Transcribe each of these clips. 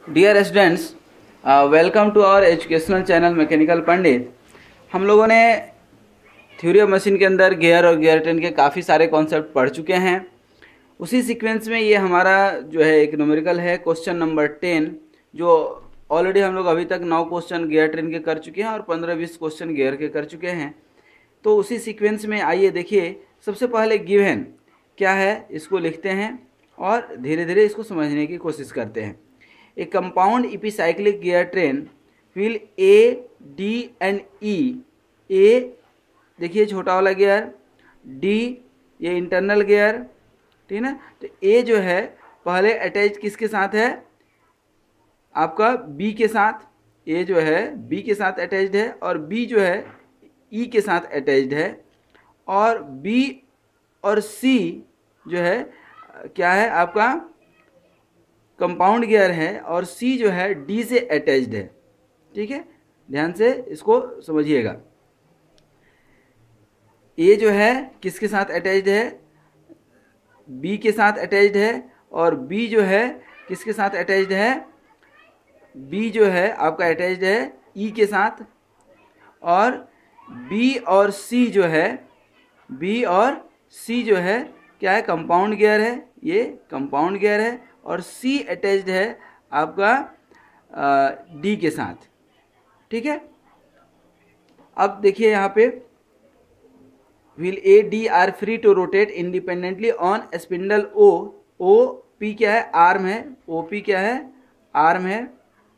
Dear students, welcome to our educational channel mechanical Pandit. हम लोगों ने थ्योरी ऑफ मशीन के अंदर गियर और गियर ट्रेन के काफ़ी सारे कॉन्सेप्ट पढ़ चुके हैं। उसी सीक्वेंस में ये हमारा जो है एक न्यूमेरिकल है, क्वेश्चन नंबर 10, जो ऑलरेडी हम लोग अभी तक 9 क्वेश्चन गियर ट्रेन के कर चुके हैं और 15-20 क्वेश्चन गियर के कर चुके हैं। तो उसी सीक्वेंस में आइए देखिए, सबसे पहले गिवन क्या है इसको लिखते हैं और धीरे धीरे इसको समझने की कोशिश करते हैं। A compound epicyclic gear train wheel A, D and E। A देखिए छोटा वाला गियर, D ये इंटरनल गियर, ठीक है ना। तो A जो है पहले अटैच किसके साथ है, आपका B के साथ। A जो है B के साथ अटैच्ड है और B जो है E के साथ अटैच्ड है। और B और C जो है क्या है, आपका कंपाउंड गियर है और C जो है D से अटैच्ड है। ठीक है, ध्यान से इसको समझिएगा। A जो है किसके साथ अटैच्ड है, B के साथ अटैच्ड है। और B जो है किसके साथ अटैच्ड है, B जो है आपका अटैच्ड है E के साथ। और B और C जो है, B और C जो है क्या है, कंपाउंड गियर है, ये कंपाउंड गियर है। और C अटैच्ड है आपका D के साथ। ठीक है, अब देखिए यहाँ पे wheel A D are free to rotate independently on spindle O। O P क्या है, आर्म है, OP क्या है, आर्म है।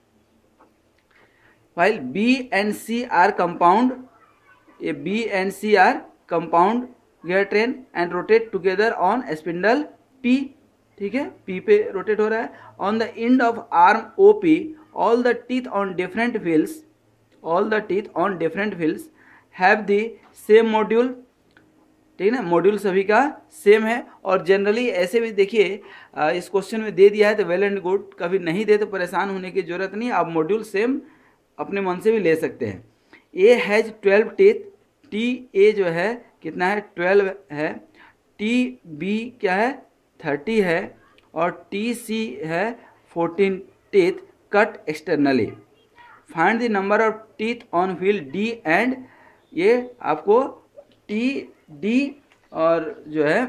while B and C are compound, ये B and C are compound gear train and rotate together on spindle P। ठीक है, P पे रोटेट हो रहा है। On the end of arm OP all the teeth on different wheels, all the teeth on different wheels have the same module. ठीक है ना, module सभी का सेम है। और जनरली ऐसे भी देखिए इस क्वेश्चन में दे दिया है तो वेल एंड गुड, कभी नहीं दे तो परेशान होने की जरूरत नहीं, आप मॉड्यूल सेम अपने मन से भी ले सकते हैं। A has 12 teeth, T A जो है कितना है, 12 है। टी बी क्या है, 30 है। और टी सी है 14 teeth cut externally. Find the number of teeth on wheel D and, ये आपको टी डी और जो है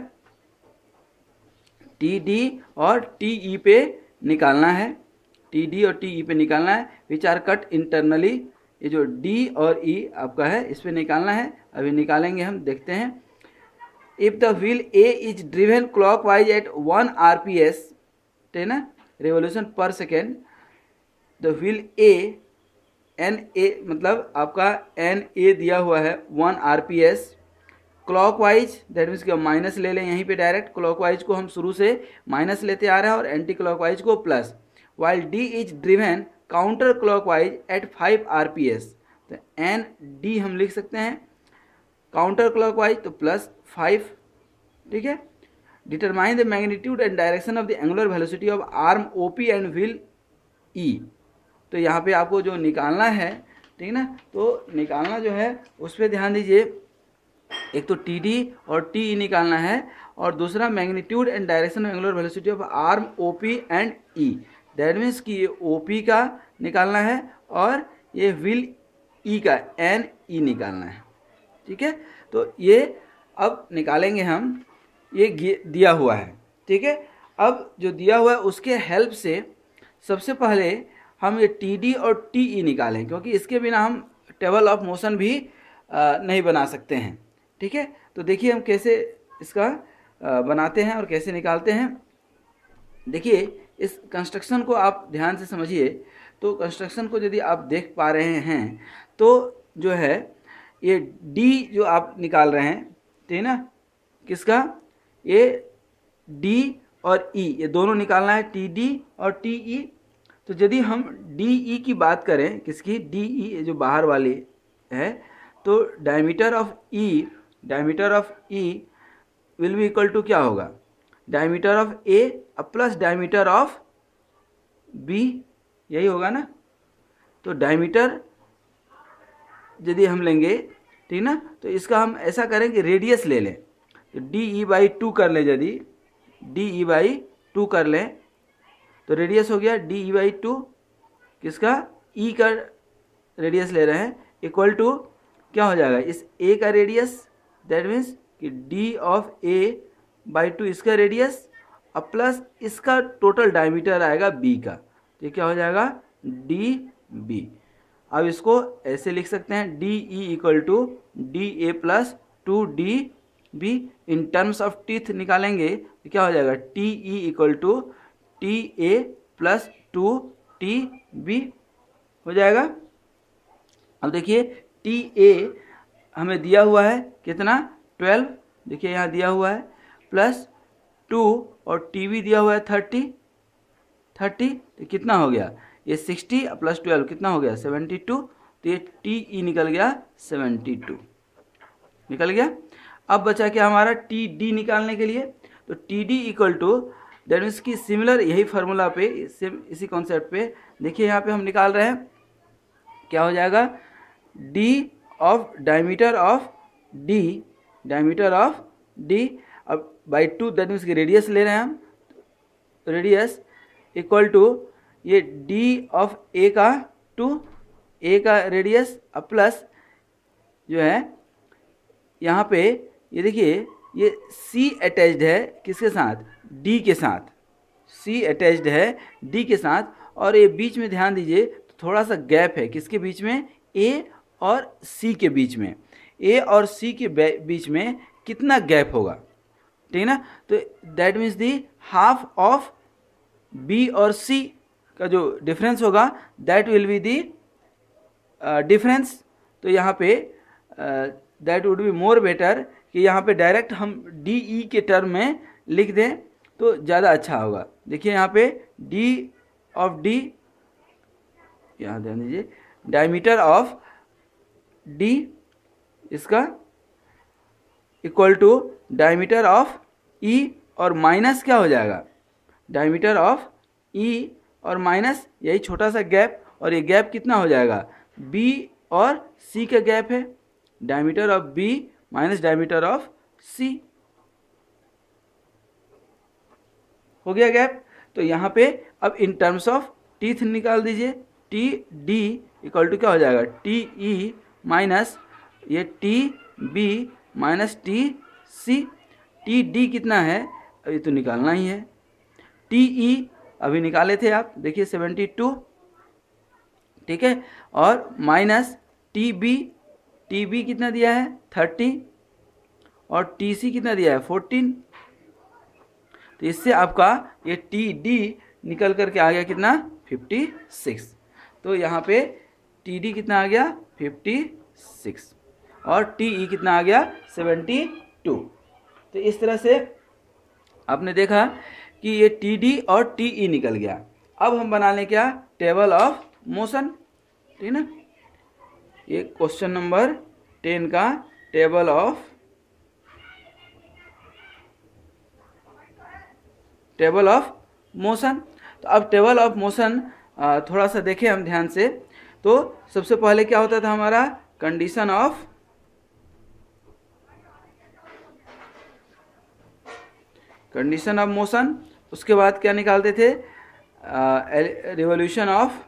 टी डी और टी ई पे निकालना है, टी डी और टी ई पे निकालना है। विच आर कट इंटरनली, ये जो डी और ई आपका है इस पे निकालना है, अभी निकालेंगे हम, देखते हैं। If the wheel A is driven clockwise at 1 RPS, ठीक है ना, revolution per second, the wheel A N A मतलब आपका एन ए दिया हुआ है 1 RPS क्लॉकवाइज, दैट मीन्स कि माइनस ले लें यहीं पे डायरेक्ट। क्लॉकवाइज को हम शुरू से माइनस लेते आ रहे हैं और एंटी क्लॉकवाइज को plus. While D is driven counter clockwise at 5 RPS, तो एन डी हम लिख सकते हैं काउंटर क्लॉकवाइज तो +5। ठीक है, determine the magnitude and direction of the angular velocity of arm OP and wheel E। तो यहाँ पे आपको जो निकालना है, ठीक ना, तो निकालना जो है उस पर ध्यान दीजिए। एक तो TD और TE निकालना है और दूसरा magnitude and direction of angular velocity of arm OP and E। That means कि ये OP का निकालना है और ये व्हील E का NE निकालना है। ठीक है, तो ये अब निकालेंगे हम, ये दिया हुआ है। ठीक है, अब जो दिया हुआ है उसके हेल्प से सबसे पहले हम ये TD और TE निकालें, क्योंकि इसके बिना हम टेबल ऑफ मोशन भी नहीं बना सकते हैं। ठीक है, तो देखिए हम कैसे इसका बनाते हैं और कैसे निकालते हैं। देखिए इस कंस्ट्रक्शन को आप ध्यान से समझिए। तो कंस्ट्रक्शन को यदि आप देख पा रहे हैं तो जो है ये D जो आप निकाल रहे हैं, ठीक है ना, किसका, ये D और E ये दोनों निकालना है, TD और TE। तो यदि हम DE की बात करें, किसकी, DE जो बाहर वाली है, तो diameter of E will be equal to क्या होगा, diameter of A plus diameter of B, यही होगा ना। तो डायमीटर यदि हम लेंगे, ठीक ना, तो इसका हम ऐसा करें कि रेडियस ले लें, तो DE/2 कर लें। यदि DE/2 कर लें तो रेडियस हो गया DE/2, किसका, E का रेडियस ले रहे हैं, इक्वल टू क्या हो जाएगा, इस A का रेडियस, दैट मीन्स कि D/A/2 इसका रेडियस, अब प्लस इसका टोटल डायमीटर आएगा B का, तो ये क्या हो जाएगा DB। अब इसको ऐसे लिख सकते हैं DE=DA+2DB। In terms of teeth निकालेंगे तो क्या हो जाएगा TE=TA+2TB हो जाएगा। अब देखिए TA हमें दिया हुआ है कितना 12, देखिए यहाँ दिया हुआ है, प्लस 2 और TB दिया हुआ है 30, तो कितना हो गया ये 60 प्लस 12 कितना हो गया 72, तो ये TE निकल गया 72 निकल गया। अब बचा क्या हमारा TD निकालने के लिए, तो TD= दैट मीन्स की सिमिलर यही फार्मूला पे इसी कॉन्सेप्ट पे देखिए यहाँ पे हम निकाल रहे हैं, क्या हो जाएगा D of diameter of D अब बाई 2 दैट मीन्स की रेडियस ले रहे हैं हम, रेडियस इक्वल टू ये D ऑफ A का 2 A का रेडियस, अब प्लस जो है यहाँ पे ये देखिए ये C अटैच्ड है किसके साथ, D के साथ, C अटैच्ड है D के साथ, और ये बीच में ध्यान दीजिए तो थोड़ा सा गैप है किसके बीच में, A और C के बीच में, A और C के बीच में कितना गैप होगा, ठीक है ना, तो that means the half of B और C का जो डिफरेंस होगा that will be the difference. तो यहाँ पे that would be more better कि यहाँ पे डायरेक्ट हम DE के टर्म में लिख दें तो ज़्यादा अच्छा होगा। देखिए यहाँ पे D ऑफ D, यहाँ ध्यान दीजिए डायमीटर ऑफ D इसका equal to diameter of E और माइनस क्या हो जाएगा डायमीटर ऑफ E और माइनस यही छोटा सा गैप, और ये गैप कितना हो जाएगा B और C का गैप है, diameter of B minus diameter of C हो गया गैप। तो यहाँ पे अब इन टर्म्स ऑफ टीथ निकाल दीजिए, TD= क्या हो जाएगा TE माइनस ये TB माइनस TC। TD कितना है अभी तो निकालना ही है, TE अभी निकाले थे आप देखिए 72, ठीक है, और माइनस TB कितना दिया है 30 और TC कितना दिया है 14, तो इससे आपका ये TD निकल करके आ गया कितना 56। तो यहाँ पे TD कितना आ गया 56 और TE कितना आ गया 72। तो इस तरह से आपने देखा कि ये TD और TE निकल गया। अब हम बना लें क्या टेबल ऑफ मोशन, ठीक है ना, ये क्वेश्चन नंबर 10 का टेबल ऑफ मोशन। तो अब टेबल ऑफ मोशन थोड़ा सा देखें हम ध्यान से, तो सबसे पहले क्या होता था हमारा कंडीशन ऑफ मोशन, उसके बाद क्या निकालते थे रिवोल्यूशन ऑफ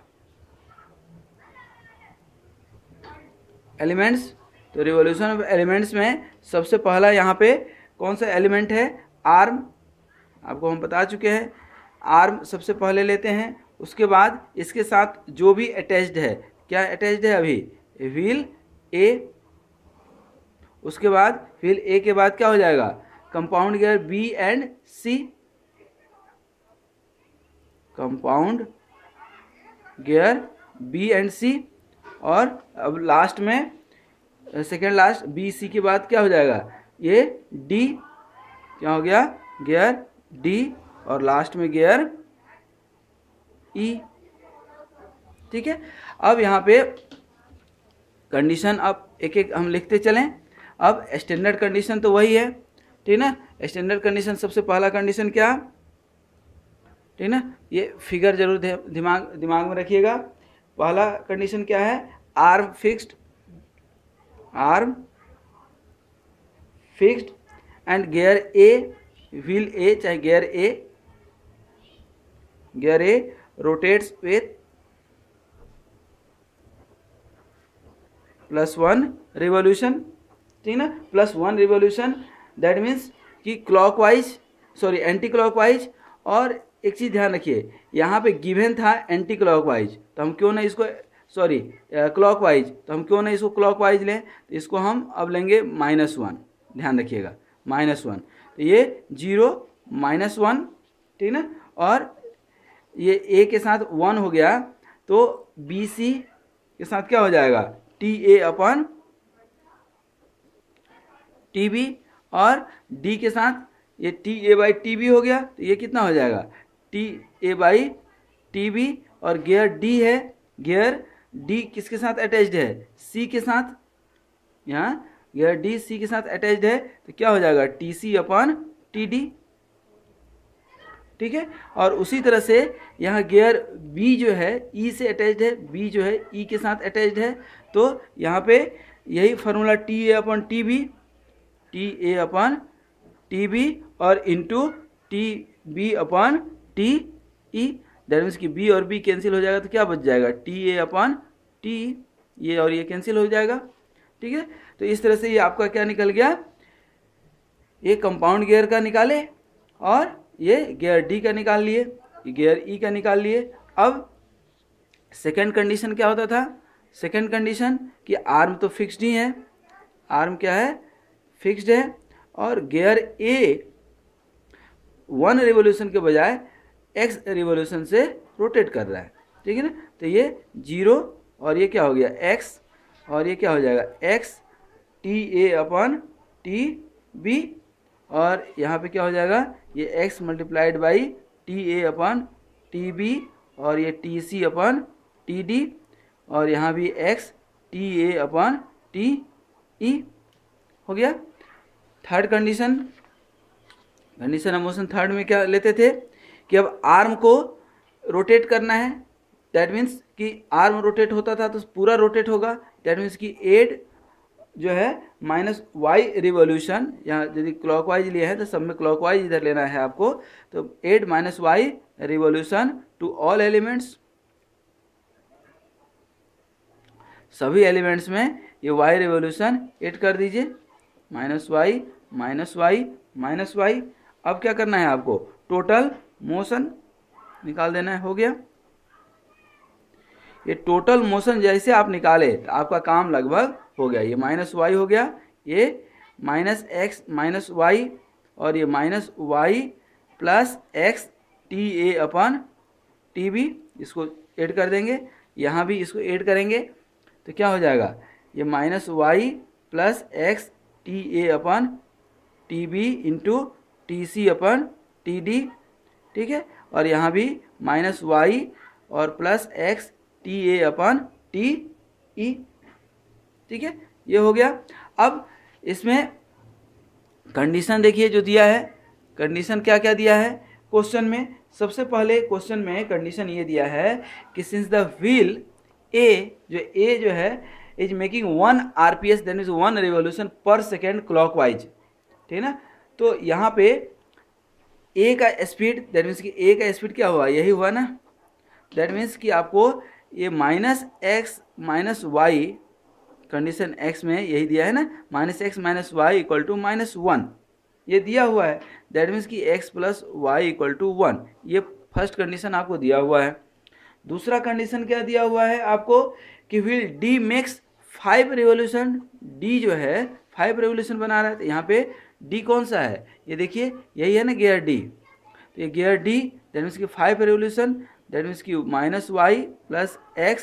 एलिमेंट्स। तो रिवोल्यूशन ऑफ एलिमेंट्स में सबसे पहला यहाँ पे कौन सा एलिमेंट है आर्म, आपको हम बता चुके हैं, आर्म सबसे पहले लेते हैं। उसके बाद इसके साथ जो भी अटैच्ड है, क्या अटैच्ड है अभी व्हील ए, उसके बाद व्हील ए के बाद क्या हो जाएगा compound gear B and C, compound gear B and C, और अब लास्ट में सेकेंड लास्ट बी सी के बाद क्या हो जाएगा ये डी, क्या हो गया गियर डी, और लास्ट में गियर ई, ठीक है। अब यहाँ पे कंडीशन अब एक एक हम लिखते चलें। अब स्टैंडर्ड कंडीशन तो वही है, ठीक ना, स्टैंडर्ड कंडीशन सबसे पहला कंडीशन क्या, ठीक ना, ये फिगर जरूर दिमाग में रखिएगा। पहला कंडीशन क्या है arm fixed and gear A, wheel A चाहे gear A gear A rotates with +1 revolution, ठीक ना, +1 रिवोल्यूशन। दैट मीन्स कि क्लॉकवाइज, सॉरी एंटी क्लॉकवाइज। और एक चीज़ ध्यान रखिए, यहाँ पे गिवन था एंटी क्लॉकवाइज, तो हम क्यों ना इसको, सॉरी क्लॉकवाइज, तो हम क्यों ना इसको क्लॉकवाइज लें, तो इसको हम अब लेंगे -1, ध्यान रखिएगा -1। तो ये 0 -1, ठीक ना, और ये ए के साथ 1 हो गया, तो बी सी के साथ क्या हो जाएगा, TA/TB, और डी के साथ ये TA/TB हो गया, तो ये कितना हो जाएगा, TA/TB। और गियर डी है, गियर डी किसके साथ अटैच्ड है, सी के साथ, यहाँ गियर डी सी के साथ अटैच्ड है, तो क्या हो जाएगा, TC/TD, ठीक है। और उसी तरह से यहाँ गियर बी जो है ई से अटैच्ड है, बी जो है ई के साथ अटैच्ड है, तो यहाँ पे यही फार्मूला TA/TB और इंटू TB/TE। दैट मीन्स कि बी और बी कैंसिल हो जाएगा, तो क्या बच जाएगा, TA/TE, ये और ये कैंसिल हो जाएगा, ठीक है। तो इस तरह से ये आपका क्या निकल गया, ये कंपाउंड गियर का निकाले और ये गियर डी का निकाल लिए, गियर ई का निकाल लिए। अब सेकेंड कंडीशन क्या होता था, सेकेंड कंडीशन कि आर्म तो फिक्स्ड ही है, आर्म क्या है, फिक्स्ड है, और गियर ए 1 रिवोल्यूशन के बजाय x रिवोल्यूशन से रोटेट कर रहा है, ठीक है ना। तो ये 0 और ये क्या हो गया x, और ये क्या हो जाएगा x TA/TB, और यहाँ पे क्या हो जाएगा, ये x मल्टीप्लाइड बाई TA/TB, और ये TC/TD, और यहाँ भी x TA/TE हो गया। Third condition, condition of motion third में क्या लेते थे कि अब आर्म को रोटेट करना है, दैट मीन्स कि आर्म रोटेट होता था तो पूरा रोटेट होगा, दैट मीन्स कि 8 जो है -y रिवोल्यूशन, यहाँ यदि क्लॉकवाइज लिया है तो सब में क्लॉकवाइज इधर लेना है आपको, तो 8 -y revolution to all elements, सभी एलिमेंट्स में ये y रिवोल्यूशन 8 कर दीजिए, -y -y। अब क्या करना है आपको, टोटल मोशन निकाल देना है, हो गया। ये टोटल मोशन जैसे आप निकाले तो आपका काम लगभग हो गया। ये -y हो गया, ये -x -y, और ये -y प्लस x TA/TB, इसको ऐड कर देंगे, यहाँ भी इसको ऐड करेंगे, तो क्या हो जाएगा, ये -y plus x TA/TB into TC/TD, ठीक है। और यहाँ भी -y और प्लस x TA/TE, ठीक है, ये हो गया। अब इसमें कंडीशन देखिए जो दिया है, कंडीशन क्या क्या दिया है क्वेश्चन में। सबसे पहले क्वेश्चन में कंडीशन ये दिया है कि सिंस द व्हील ए जो है is making 1 RPS, that means 1 revolution per second clockwise, ठीक है ना। तो यहाँ पे ए का स्पीड, दैट मीन्स कि ए का स्पीड क्या हुआ, यही हुआ ना, दैट मीन्स कि आपको ये -x -y, कंडीशन x में यही दिया है ना, -x -y इक्वल टू -1, ये दिया हुआ है, दैट मीन्स कि x plus Y equal to 1, ये फर्स्ट कंडीशन आपको दिया हुआ है। दूसरा कंडीशन क्या दिया हुआ है आपको कि wheel D makes 5 revolution, D जो है 5 रिवोल्यूशन बना रहा है, तो यहाँ पे डी कौन सा है, ये देखिए यही है ना गियर डी, तो ये गियर डी दैट मीन्स कि 5 रिवोल्यूशन, दैट मीन्स कि -y plus x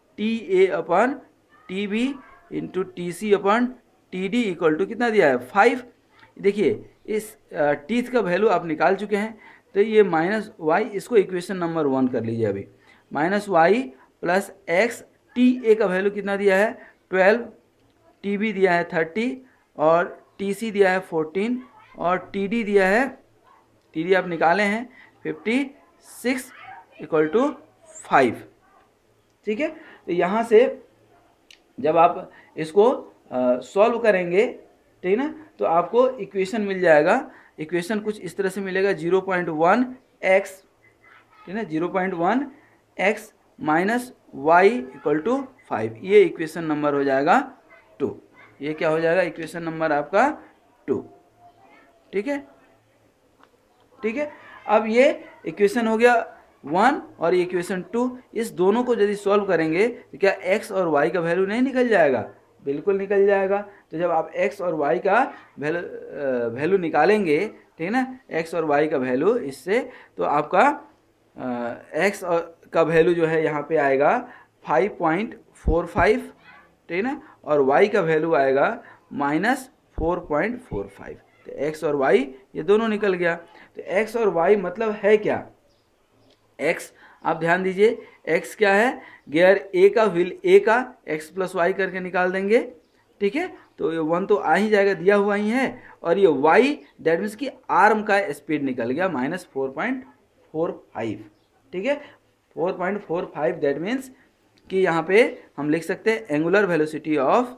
TA/TB into TC/TD equal to कितना दिया है 5। देखिए इस टीथ का वैल्यू आप निकाल चुके हैं, तो ये -y, इसको इक्वेशन नंबर 1 कर लीजिए अभी, -y प्लस x, TA का वैल्यू कितना दिया है 12, TB दिया है 30, और TC दिया है 14, और TD दिया है, TD आप निकाले हैं 56 इक्वल टू 5, ठीक है। तो यहाँ से जब आप इसको सॉल्व करेंगे, ठीक ना, तो आपको इक्वेशन मिल जाएगा, इक्वेशन कुछ इस तरह से मिलेगा 0.1x ठीक है, 0.1 x minus Y equal to 5, ये इक्वेशन नंबर हो जाएगा 2। ये क्या हो जाएगा, इक्वेशन नंबर आपका 2। ठीक है, ठीक है। अब ये इक्वेशन हो गया 1 और ये इक्वेशन 2, इस दोनों को यदि सॉल्व करेंगे तो क्या x और y का वैल्यू नहीं निकल जाएगा? बिल्कुल निकल जाएगा। तो जब आप x और y का वैल्यू निकालेंगे, ठीक है ना, x और y का वैल्यू, इससे तो आपका x का वैल्यू जो है यहाँ पे आएगा 5.45, ठीक है ना, और y का वैल्यू आएगा -4.45। तो x और y ये दोनों निकल गया। तो x और y मतलब है क्या? x, आप ध्यान दीजिए, x क्या है, गियर a का, व्हील a का x प्लस वाई करके निकाल देंगे। ठीक है, तो ये 1 तो आ ही जाएगा, दिया हुआ ही है। और ये y दैट मीन्स कि आर्म का स्पीड निकल गया -4.45। ठीक है, 4.45 दैट मीन्स कि यहाँ पे हम लिख सकते हैं angular velocity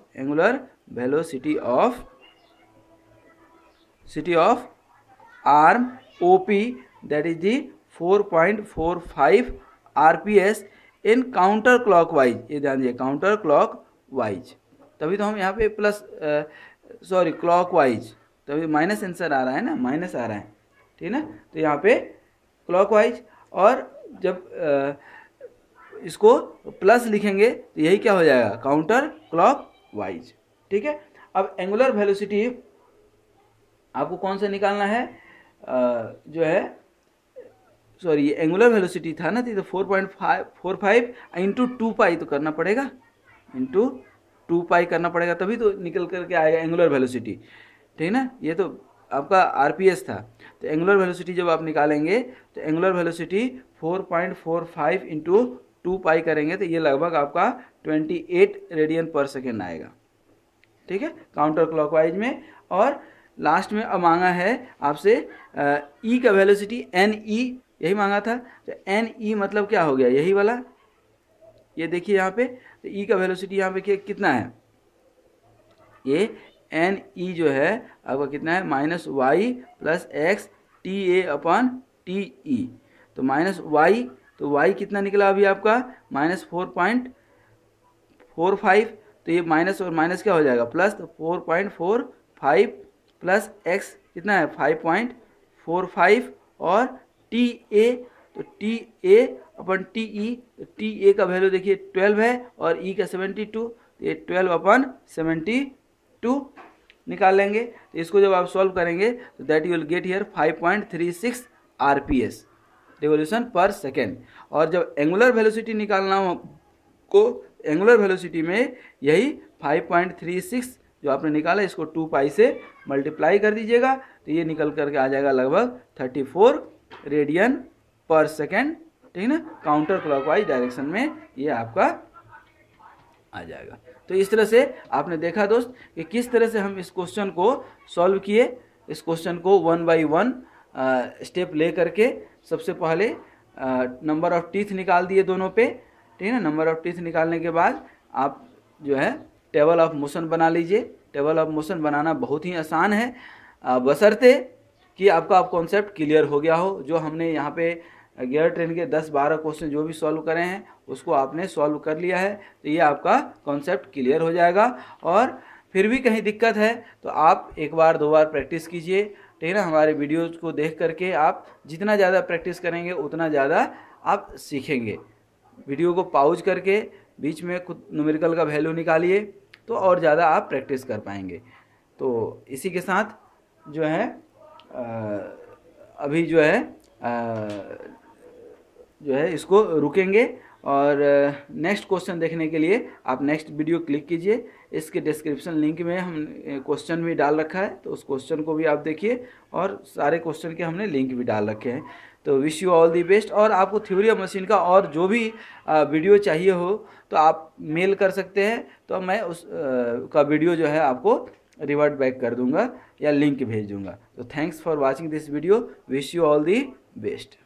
of arm OP that is the 4.45 RPS in counter clockwise. ये ध्यान दीजिए, काउंटर क्लॉकवाइज, तभी तो हम यहाँ पे क्लॉकवाइज, तभी माइनस आंसर आ रहा है ना, माइनस आ रहा है, ठीक है ना। तो यहाँ पे क्लॉकवाइज, और जब इसको प्लस लिखेंगे तो यही क्या हो जाएगा, काउंटर क्लॉकवाइज। ठीक है, अब एंगुलर वेलोसिटी आपको कौन सा निकालना है, जो है सॉरी एंगुलर वेलोसिटी था ना, तो 4.45 इंटू 2 तो करना पड़ेगा, इंटू 2 करना पड़ेगा, तभी तो निकल करके आएगा एंगुलर वेलोसिटी। ठीक है ना, ये तो आपका RPS था। तो एंगुलर वेलोसिटी जब आप निकालेंगे तो एंगुलर वेलोसिटी 4.45 इंटू 2 करेंगे तो ये लगभग आपका 28 रेडियन पर सेकेंड आएगा। ठीक है, काउंटर क्लॉकवाइज में। और लास्ट में अब मांगा है आपसे E का वेलोसिटी, NE यही मांगा था। तो NE मतलब क्या हो गया, यही वाला, ये देखिए यहाँ पे। तो E का वेलोसिटी यहाँ पे कितना है, ये NE जो है आपका कितना है, -y प्लस x TA/TE। तो -y, तो y कितना निकला अभी आपका, -4.45। तो ये माइनस और माइनस क्या हो जाएगा, प्लस। तो 4.45 प्लस x कितना है 5.45, और TA, तो TA/TE, तो TA का वैल्यू देखिए 12 है और E का 72, तो ये 12/72 निकाल लेंगे। तो इसको जब आप सॉल्व करेंगे तो that you will get here 5.36 RPS revolution per second. और जब एंगुलर वेलोसिटी निकालना हो को, एंगुलर वेलोसिटी में यही 5.36 जो आपने निकाला, इसको 2 से मल्टीप्लाई कर दीजिएगा, तो ये निकल करके आ जाएगा लगभग 34 रेडियन पर सेकेंड। ठीक है ना, काउंटर क्लॉकवाइज डायरेक्शन में ये आपका आ जाएगा। तो इस तरह से आपने देखा दोस्त कि किस तरह से हम इस क्वेश्चन को सॉल्व किए। इस क्वेश्चन को 1 बाई 1 स्टेप ले करके सबसे पहले नंबर ऑफ टीथ निकाल दिए दोनों पे। ठीक है ना, नंबर ऑफ टीथ निकालने के बाद आप जो है टेबल ऑफ मोशन बना लीजिए। टेबल ऑफ मोशन बनाना बहुत ही आसान है, बशर्ते कि आपका कॉन्सेप्ट क्लियर हो गया हो। जो हमने यहाँ पे गियर ट्रेन के 10-12 क्वेश्चन जो भी सॉल्व करे हैं उसको आपने सॉल्व कर लिया है, तो ये आपका कॉन्सेप्ट क्लियर हो जाएगा। और फिर भी कहीं दिक्कत है तो आप 1 बार 2 बार प्रैक्टिस कीजिए। ठीक है ना, हमारे वीडियोज़ को देख करके आप जितना ज़्यादा प्रैक्टिस करेंगे उतना ज़्यादा आप सीखेंगे। वीडियो को पॉज करके बीच में खुद न्यूमेरिकल का वैल्यू निकालिए तो और ज़्यादा आप प्रैक्टिस कर पाएंगे। तो इसी के साथ जो है अभी जो है इसको रुकेंगे, और नेक्स्ट क्वेश्चन देखने के लिए आप नेक्स्ट वीडियो क्लिक कीजिए। इसके डिस्क्रिप्शन लिंक में हम क्वेश्चन भी डाल रखा है, तो उस क्वेश्चन को भी आप देखिए, और सारे क्वेश्चन के हमने लिंक भी डाल रखे हैं। तो wish you all the best. और आपको थ्योरी ऑफ मशीन का और जो भी वीडियो चाहिए हो तो आप मेल कर सकते हैं, तो मैं उस का वीडियो जो है आपको रिवर्ट बैक कर दूंगा या लिंक भेज दूंगा। तो thanks for watching this video, wish you all the best.